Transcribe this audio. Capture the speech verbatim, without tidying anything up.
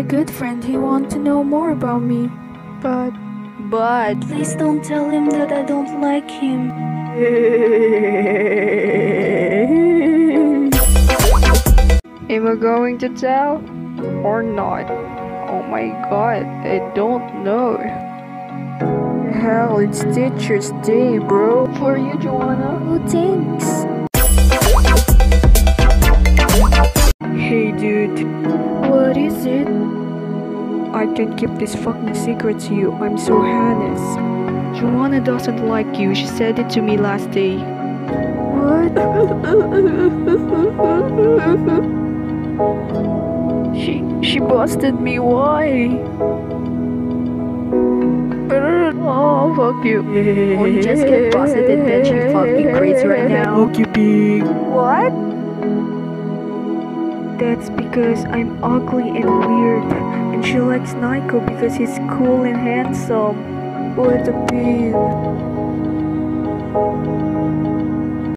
good friend. He wants to know more about me. But... But... Please don't tell him that I don't like him. Am I going to tell? Or not? Oh my god, I don't know. Hell, it's Teacher's Day, bro. For you, Joanna. Oh, thanks. Hey, dude. What is it? I can't keep this fucking secret to you. I'm so heinous. Joanna doesn't like you. She said it to me last day. What? She she busted me. Why? Oh, fuck you. Oh, you just get busted and then she fucking crazy right now. Fuck you, pig. What? That's because I'm ugly and weird, and she likes Nico because he's cool and handsome. What a pig.